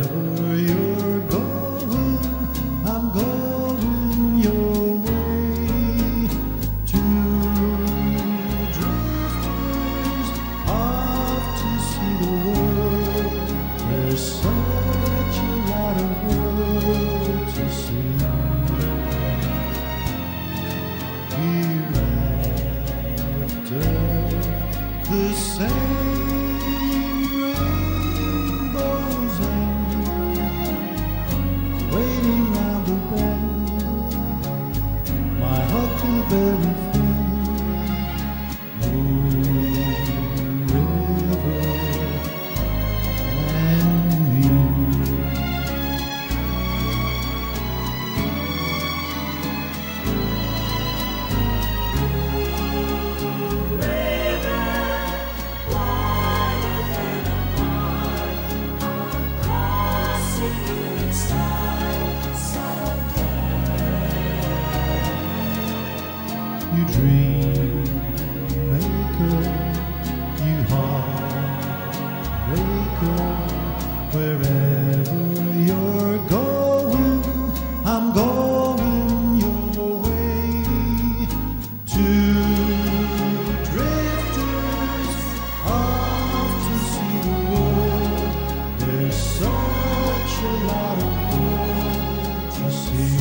you're going, I'm going your way. Two drifters off to see the world. There's such a lot of world to see. We're after the same rainbows and waiting round the bend. My huckleberry friend, Moon River and me. You dream maker, you heartbreaker, wherever you're going, I'm going your way. Two drifters off to see the world. There's such a lot of world to see.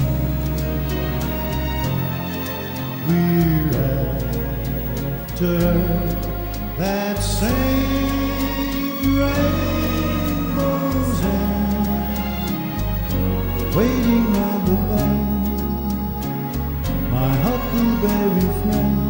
We're after that same rainbow's end, waiting round the bend. My huckleberry friend.